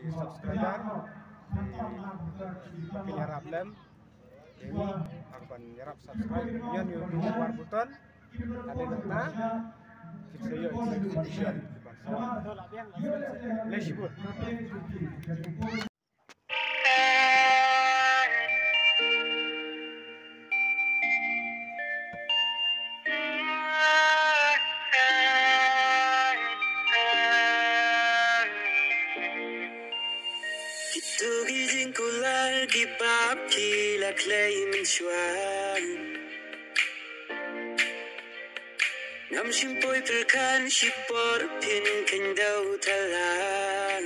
subscriber penyerap lem ini akan nyerap subscribe nyon YouTube war button ada nata kita yo execution let's go. Tugizin ko lagi papkila claiming swan Nam simpoy pelkan sipor pin kendau talang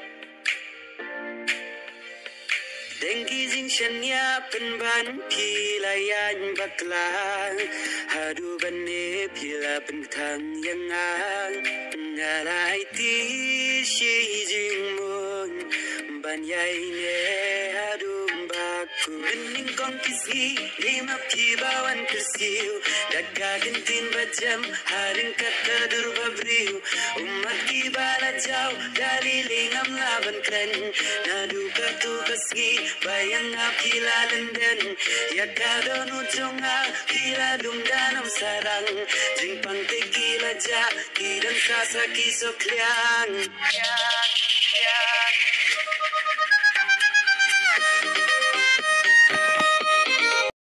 Dengkizin shanya penban pilayan baklang Hadu bane pila pentang yang ang Ngalai ti shijing mon Banyai ne adum baku Bening kong kisi lima pibawan kesiu Dagagin tin bajam haring kata durbabriu Umat kibala jauh dari lingam laban kren Nadu kartu kaski bayang apila lenden Ya kadon ujonga kila dumdanam sarang Jing pangte kila ja kidang sasa kisok liang